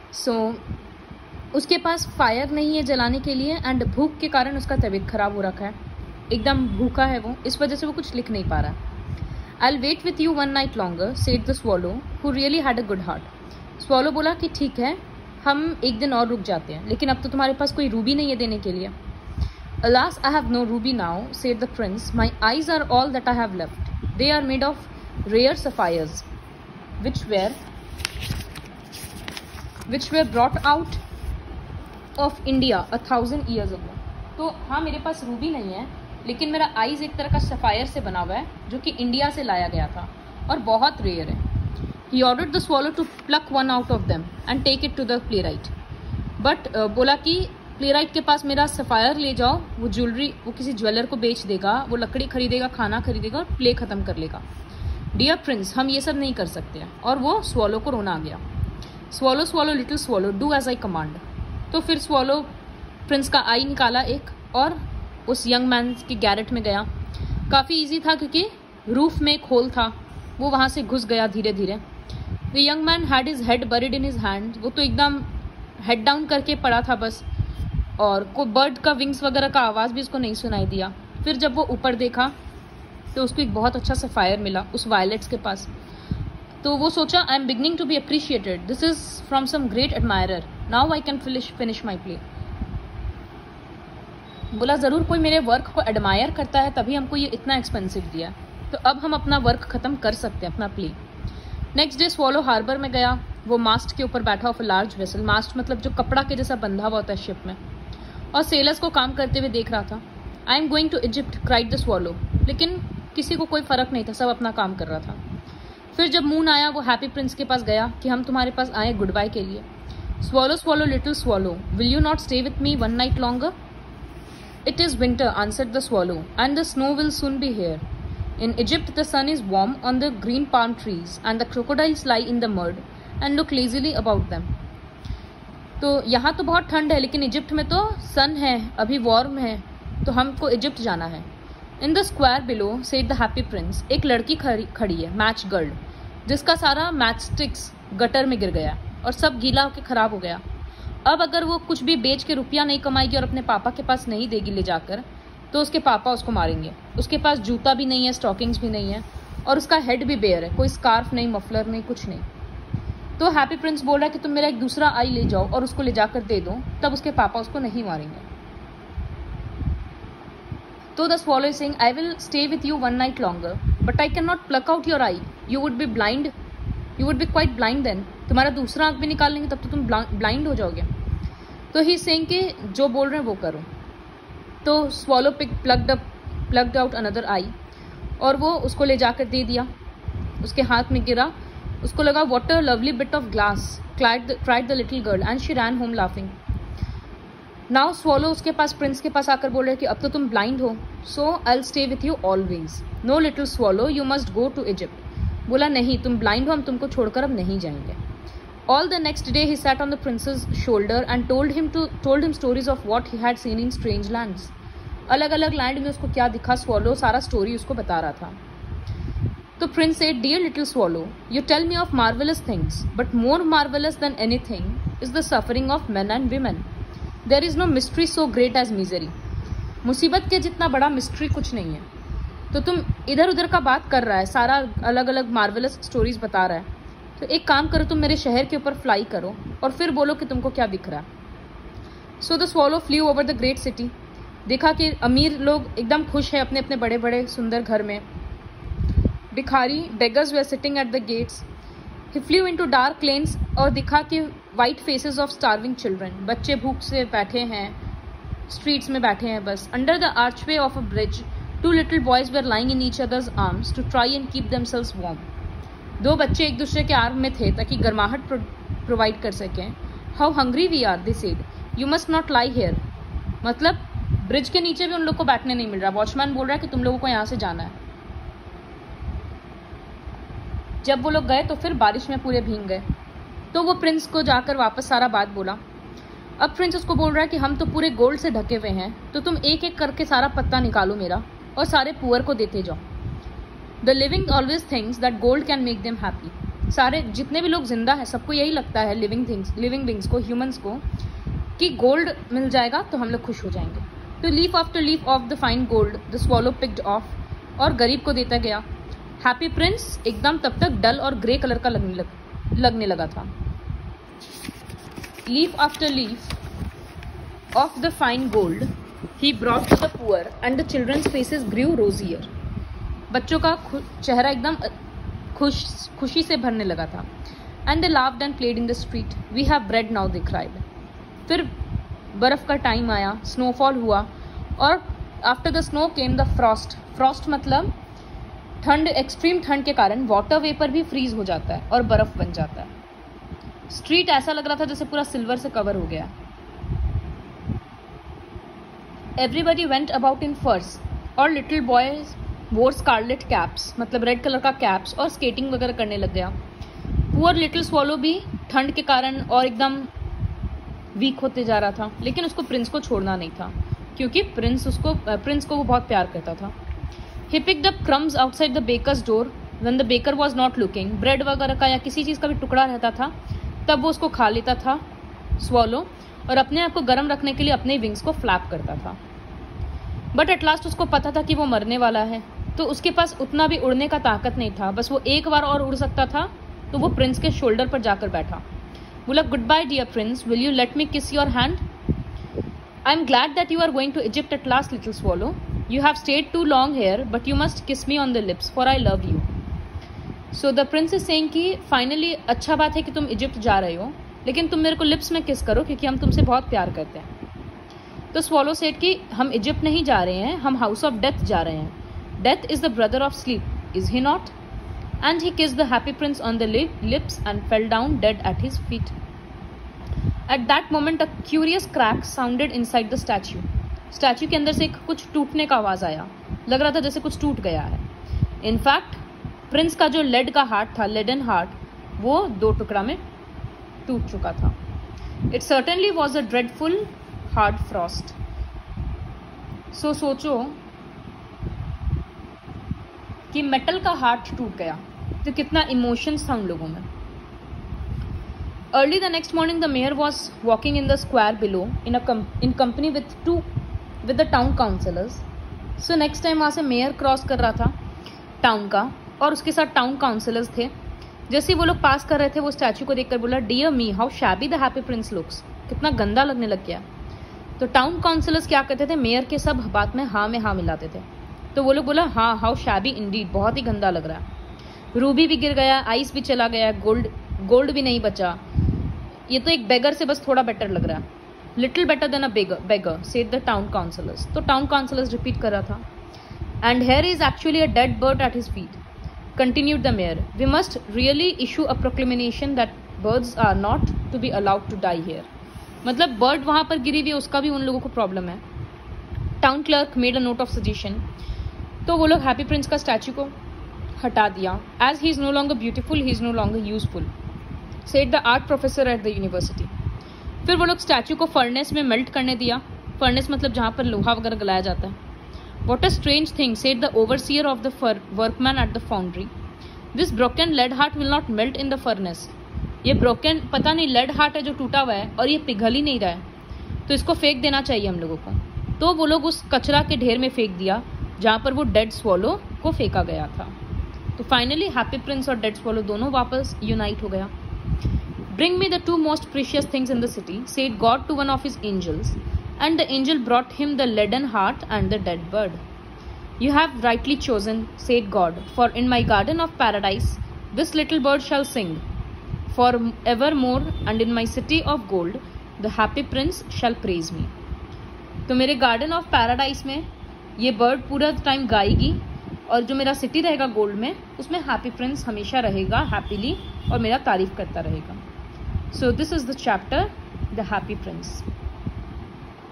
सो उसके पास फायर नहीं है जलाने के लिए एंड भूख के कारण उसका तबीयत खराब हो रखा है, एकदम भूखा है वो, इस वजह से वो कुछ लिख नहीं पा रहा। I will wait with you 1 night longer, said the swallow, who really had a good heart। Swallow बोला कि ठीक है, हम एक दिन और रुक जाते हैं, लेकिन अब तो तुम्हारे पास कोई रूबी नहीं है देने के लिए। Alas, I have no ruby now, said the prince. My eyes are all that I have left. They are made of rare sapphires, which were brought out of India 1,000 years ago. तो हाँ, मेरे पास Ruby नहीं है, लेकिन मेरा eyes एक तरह का सफायर से बना हुआ है, जो कि इंडिया से लाया गया था और बहुत रेयर है। He ordered the swallow to pluck one out of them and take it to the playwright. But बोला कि प्लेराइट के पास मेरा सफायर ले जाओ, वो ज्वेलरी वो किसी ज्वेलर को बेच देगा, वो लकड़ी खरीदेगा, खाना खरीदेगा और प्ले खत्म कर लेगा। डियर प्रिंस, हम ये सब नहीं कर सकते हैं। और वो स्वॉलो को रोना आ गया। Swallow swallow little swallow, do as I command. तो फिर स्वॉलो प्रिंस का आई निकाला एक और उस यंग मैन के गैरेट में गया। काफ़ी ईजी था क्योंकि रूफ में एक होल था, वो वहाँ से घुस गया धीरे धीरे। The young man had his head buried in his hand, वो तो एकदम हेड डाउन करके पड़ा था बस, और को बर्ड का विंग्स वगैरह का आवाज़ भी उसको नहीं सुनाई दिया। फिर जब वो ऊपर देखा तो उसको एक बहुत अच्छा सा फायर मिला उस वायलेट्स के पास। तो वो सोचा, I am beginning to be appreciated, this is from some great admirer, now I can finish my play. बोला ज़रूर कोई मेरे वर्क को एडमायर करता है, तभी हमको ये इतना एक्सपेंसिव दिया, तो अब हम अपना वर्क ख़त्म कर सकते हैं, अपना play. Next day swallow harbour में गया। वो मास्ट के ऊपर बैठा of a large vessel, mast मतलब जो कपड़ा के जैसा बंधा हुआ होता है शिप में, और सेलर्स को काम करते हुए देख रहा था। I am going to Egypt, cried the swallow. लेकिन किसी को कोई फर्क नहीं था, सब अपना काम कर रहा था। फिर जब मून आया, वो हैप्पी प्रिंस के पास गया कि हम तुम्हारे पास आए गुड बाय के लिए। Swallow swallow little swallow, will you not stay with me 1 night longer? It is winter, answered the swallow, and the snow will soon be here. In Egypt, the sun is warm on the green palm trees, and the crocodiles lie in the mud and look lazily about them. तो यहाँ तो बहुत ठंड है, लेकिन Egypt में तो सन है, अभी वार्म है, तो हमको इजिप्ट जाना है। In the square below, said the happy prince, एक लड़की खड़ी है, मैच गर्ल, जिसका सारा मैच स्टिक्स गटर में गिर गया और सब गीला होकर खराब हो गया। अब अगर वो कुछ भी बेच के रुपया नहीं कमाएगी और अपने पापा के पास नहीं देगी ले जाकर, तो उसके पापा उसको मारेंगे। उसके पास जूता भी नहीं है, स्टॉकिंग्स भी नहीं है, और उसका हेड भी बेयर है, कोई स्कार्फ नहीं, मफलर नहीं, कुछ नहीं। तो हैप्पी प्रिंस बोल रहा है कि तुम मेरा एक दूसरा आई ले जाओ और उसको ले जाकर दे दो, तब उसके पापा उसको नहीं मारेंगे। तो the swallow is saying, I will stay with you 1 night longer, but I can not pluck out your eye, you would be blind, you would be quite blind then. तुम्हारा दूसरा आंख भी निकाल लेंगे तब तो तुम ब्लाइंड हो जाओगे। तो ही सेइंग कि जो बोल रहे हैं वो करो। तो swallow pick plucked out another eye, और वो उसको ले जाकर दे दिया। उसके हाथ में गिरा, उसको लगा what a lovely bit of glass, cried the little girl and she ran home laughing. Now swallow उसके पास प्रिंस के पास आकर बोल रहे कि अब तो तुम ब्लाइंड हो, so I will stay with you always, no little swallow you must go to Egypt. बोला नहीं, तुम ब्लाइंड हो, हम तुमको छोड़कर अब नहीं जाएंगे। All the next day he sat on the prince's shoulder and told him stories of what he had seen in strange lands. अलग अलग लैंड में उसको क्या दिखा, स्वॉलो सारा स्टोरी उसको बता रहा था। तो prince said, dear little swallow, you tell me of marvelous things, but more marvelous than anything is the suffering of men and women. There is no mystery so great as misery. मुसीबत के जितना बड़ा mystery कुछ नहीं है। तो तुम इधर उधर का बात कर रहा है, सारा अलग अलग मार्वेलस स्टोरीज बता रहा है, तो एक काम करो, तुम मेरे शहर के ऊपर फ्लाई करो और फिर बोलो कि तुमको क्या दिख रहा है। So the swallow flew over the great city. देखा कि अमीर लोग एकदम खुश हैं अपने अपने बड़े बड़े सुंदर घर में। भिखारी beggars were sitting at the gates. He flew into dark lanes, और दिखा कि white faces of starving children, बच्चे भूख से बैठे हैं, स्ट्रीट्स में बैठे हैं बस। Under the archway of a bridge 2 little boys were lying in each other's arms to try and keep themselves warm. 2 बच्चे एक दूसरे के आर्म में थे ताकि गर्माहट प्रोवाइड कर सकें। How hungry we are, they said, you must not lie here. मतलब ब्रिज के नीचे भी उन लोग को बैठने नहीं मिल रहा। वॉचमैन बोल रहा है कि तुम लोगों को यहाँ से जाना है। जब वो लोग गए तो फिर बारिश में पूरे भीग गए। तो वो प्रिंस को जाकर वापस सारा बात बोला। अब प्रिंस उसको बोल रहा है कि हम तो पूरे गोल्ड से ढके हुए हैं, तो तुम एक एक करके सारा पत्ता निकालो मेरा और सारे पुअर को देते जाओ। The living always thinks that gold can make them happy. सारे जितने भी लोग जिंदा हैं सबको यही लगता है, लिविंग बींग्स को, ह्यूमंस को, कि गोल्ड मिल जाएगा तो हम लोग खुश हो जाएंगे। तो leaf after leaf of the fine gold the swallow picked off, और गरीब को देता गया। हैप्पी प्रिंस एकदम तब तक डल और ग्रे कलर का लगने लगा था। Leaf after leaf of the fine gold he brought to the poor and the children's faces grew rosier. बच्चों का चेहरा एकदम खुशी से भरने लगा था। And they laughed and played in the street, we have bread now they cried. फिर बर्फ का टाइम आया, स्नोफॉल हुआ, और after the snow came the frost. Frost मतलब ठंड, एक्सट्रीम ठंड के कारण वाटर वेपर भी फ्रीज हो जाता है और बर्फ बन जाता है। स्ट्रीट ऐसा लग रहा था जैसे पूरा सिल्वर से कवर हो गया। Everybody went about in furs, और little boys wore scarlet caps, मतलब रेड कलर का कैप्स, और स्केटिंग वगैरह करने लग गया। पुअर लिटिल स्वॉलो भी ठंड के कारण और एकदम वीक होते जा रहा था, लेकिन उसको प्रिंस को छोड़ना नहीं था, क्योंकि प्रिंस को वो बहुत प्यार करता था। He picked up crumbs outside the baker's door when the baker was not looking. Bread वगैरह का या किसी चीज़ का भी टुकड़ा रहता था तब वो उसको खा लेता था स्वॉलो, और अपने आप को गर्म रखने के लिए अपने विंग्स को फ्लैप करता था। बट एट लास्ट उसको पता था कि वो मरने वाला है, तो उसके पास उतना भी उड़ने का ताकत नहीं था। बस वो एक बार और उड़ सकता था, तो वो प्रिंस के शोल्डर पर जाकर बैठा। बोला, good bye dear prince, will you let me kiss your hand? I am glad that you are going to Egypt at last little swallow. You have stayed too long here, but you must kiss me on the lips, for I love you. So the prince is saying कि finally अच्छा बात है कि तुम Egypt जा रहे हो, लेकिन तुम मेरे को लिप्स में किस करो, क्योंकि हम तुमसे बहुत प्यार करते हैं। तो स्वॉलो सेड कि हम इजिप्ट नहीं जा रहे हैं, हम हाउस ऑफ डेथ जा रहे हैं। Death is the brother of sleep, is he not? And he kissed the happy prince on the lips and fell down dead at his feet. At that moment, a curious crack sounded inside the statue. Statue के अंदर से कुछ टूटने का आवाज आया, लग रहा था जैसे कुछ टूट गया है। In fact, प्रिंस का जो लेड का हार्ट था, लेडन हार्ट, वो 2 टुकड़ा में टूट चुका था। It certainly was a dreadful hard frost. So सोचो कि मेटल का हार्ट टूट गया तो कितना इमोशंस था उन लोगों में। Early the next morning the mayor was walking in the square below in company with the town councillors. So next time वहाँ से मेयर क्रॉस कर रहा था टाउन का, और उसके साथ टाउन काउंसिलर्स थे। जैसे ही वो लोग पास कर रहे थे, वो स्टैचू को देखकर बोला, dear me, how shabby the happy prince looks. कितना गंदा लगने लग गया। तो टाउन काउंसिलर्स क्या करते थे, मेयर के सब बात में हाँ मिलाते थे। तो वो लोग बोला, हाँ, हाउ शैबी इंडीड, बहुत ही गंदा लग रहा है। रूबी भी गिर गया, आइस भी चला गया, गोल्ड भी नहीं बचा। ये तो एक बेगर से बस थोड़ा बेटर लग रहा है, little better than a beggar, said the town councillors. तो टाउन काउंसिलर्स रिपीट कर रहा था। And here is actually a dead bird at his feet, continued the mayor. We must really issue a proclamation that birds are not to be allowed to die here. मतलब bird वहां पर गिरी हुई है, उसका भी उन लोगों को प्रॉब्लम है। Town clerk made a note of suggestion. तो वो लोग हैप्पी प्रिंस का स्टैचू को हटा दिया। As he is no longer beautiful, he is no longer useful, said the art professor at the university. फिर वो लोग स्टैचू को फर्नेस में मेल्ट करने दिया। फर्नेस मतलब जहाँ पर लोहा वगैरह गलाया जाता है। What a strange thing, said the overseer of the workman at the foundry. This broken lead heart will not melt in the furnace. ये ब्रोकन पता नहीं लेड हार्ट है जो टूटा हुआ है, और ये पिघल ही नहीं रहा है, तो इसको फेंक देना चाहिए हम लोगों को। तो वो लोग उस कचरा के ढेर में फेंक दिया जहाँ पर वो डेड स्वॉलो को फेंका गया था। तो फाइनली हैप्पी प्रिंस और डेड स्वॉलो दोनों वापस यूनाइट हो गया। Bring me the 2 most precious things in the city, said God to one of his angels, and the angel brought him the leaden heart and the dead bird. You have rightly chosen, said God, for in my garden of paradise this little bird shall sing for ever more, and in my city of gold the happy prince shall praise me. तो मेरे garden of paradise में ये bird पूरा time गाएगी, और जो मेरा city रहेगा gold में, उसमें हैप्पी प्रिंस हमेशा रहेगा हैप्पीली और मेरा तारीफ करता रहेगा। So this is the chapter the happy Prince.